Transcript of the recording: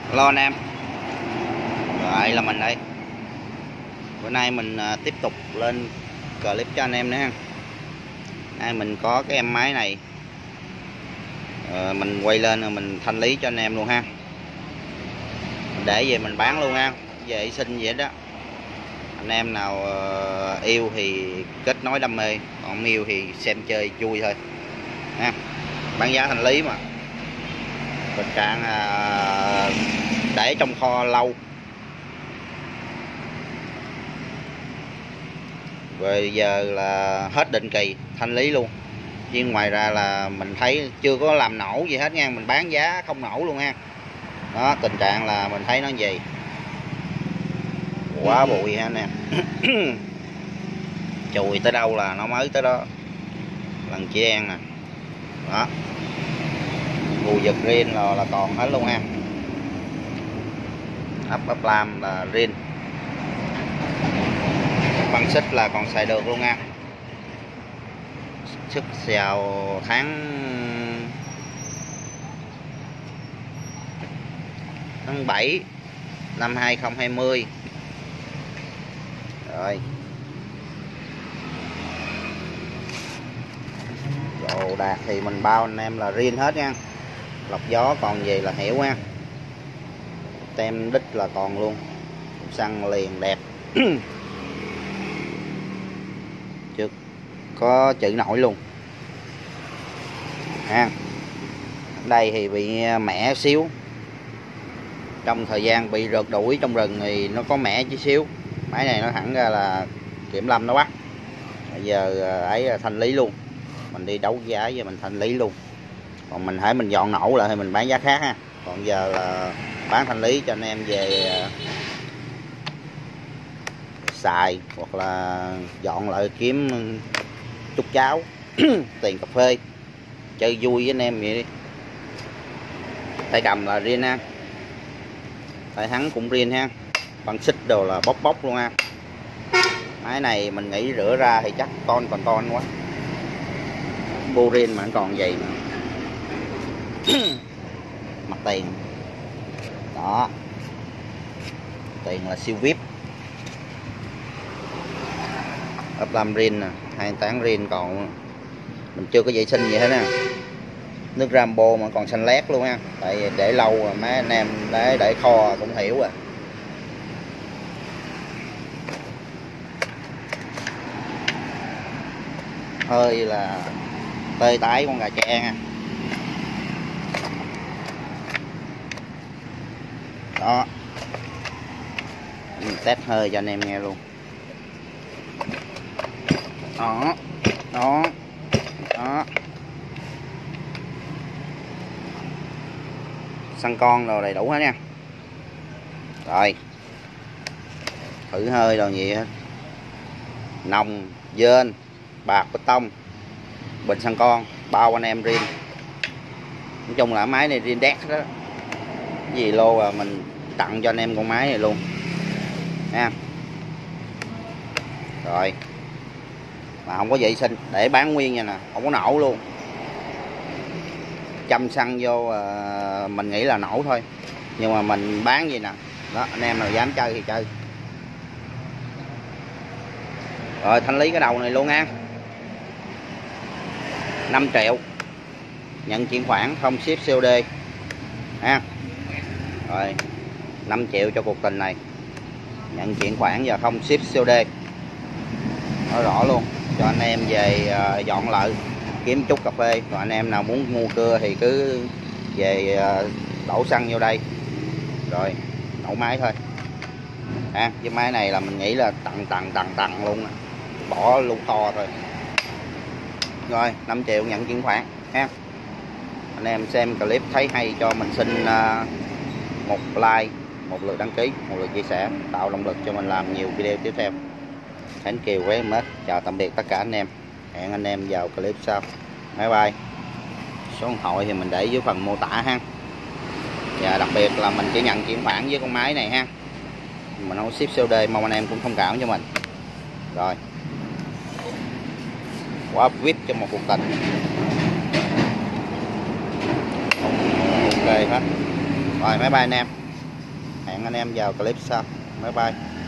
Hello anh em, lại là mình đây. Bữa nay mình tiếp tục lên clip cho anh em nữa ha. Nay mình có cái em máy này, mình quay lên rồi mình thanh lý cho anh em luôn ha. Mình để về mình bán luôn ha, vệ sinh vậy đó. Anh em nào yêu thì kết nối đam mê, còn không yêu thì xem chơi vui thôi ha. Bán giá thanh lý mà. Tình trạng để trong kho lâu, rồi giờ là hết định kỳ thanh lý luôn, chứ ngoài ra là mình thấy chưa có làm nổ gì hết nha, mình bán giá không nổ luôn ha. Đó, tình trạng là mình thấy nó gì quá bụi ha nè. Chùi tới đâu là nó mới tới đó, lần chỉ đen nè. Đó, bù giật riêng là còn hết luôn ha. ấp lam là riêng, băng xích là còn xài được luôn nha. Sức vào tháng 7 năm 2020 rồi. Đồ đạc thì mình bao anh em là riêng hết nha, lọc gió còn gì là hiểu nha, tem đít là còn luôn, xăng liền đẹp. Chưa có chữ nổi luôn ha. Đây thì bị mẻ xíu, trong thời gian bị rượt đuổi trong rừng thì nó có mẻ chút xíu. Máy này nó thẳng ra là kiểm lâm nó bắt, bây giờ ấy là thanh lý luôn, mình đi đấu giá và mình thanh lý luôn. Còn mình hãy mình dọn nổ lại thì mình bán giá khác ha. Còn giờ là bán thanh lý cho anh em về xài, hoặc là dọn lại kiếm chút cháo tiền cà phê chơi vui với anh em vậy đi. Tay cầm là riêng ha, tay thắng cũng riêng ha, băng xích đồ là bóc luôn ha. Máy này mình nghĩ rửa ra thì chắc còn quá, bô riêng mà còn vậy mà. Mặt tiền đó, tiền là siêu VIP, ấp lam riêng nè, 2 tán riêng, còn mình chưa có vệ sinh gì hết nè. Nước Rambo mà còn xanh lét luôn ha, tại vì để lâu rồi mấy anh em để kho cũng hiểu à. Hơi là tơi tái con gà tre ha. Đó, mình test hơi cho anh em nghe luôn. Đó, đó, đó. Xăng con rồi đầy đủ hết nha. Rồi, thử hơi đồ gì hết, nòng, dên, bạc, bê tông, bình xăng con, bao anh em riêng. Nói chung là máy này riêng đét đó. Cái gì lô là mình tặng cho anh em con máy này luôn nha. Rồi, mà không có vệ sinh, để bán nguyên nha nè, không có nổ luôn. Châm xăng vô mình nghĩ là nổ thôi, nhưng mà mình bán gì nè. Đó, anh em nào dám chơi thì chơi. Rồi, thanh lý cái đầu này luôn nha. 5 triệu, nhận chuyển khoản không ship COD ha. Rồi, 5 triệu cho cuộc tình này, nhận chuyển khoản và không ship COD. Nói rõ luôn, cho anh em về dọn lại kiếm chút cà phê. Còn anh em nào muốn mua cưa thì cứ về đổ xăng vô đây rồi nổ máy thôi ha. Cái máy này là mình nghĩ là tặng luôn nè, bỏ luôn to thôi. Rồi, 5 triệu nhận chuyển khoản ha. Anh em xem clip thấy hay cho mình xin một like, một lượt đăng ký, một lượt chia sẻ, tạo động lực cho mình làm nhiều video tiếp theo. Thank you very much. Chào tạm biệt tất cả anh em, hẹn anh em vào clip sau. Bye bye. Số điện thoại thì mình để dưới phần mô tả ha. Và đặc biệt là mình chỉ nhận chuyển khoản với con máy này ha, mình không ship COD, mong anh em cũng thông cảm cho mình. Rồi, quá VIP cho một cuộc tình. Ok hết. Rồi, bye bye anh em. hẹn anh em vào clip sau. Bye bye.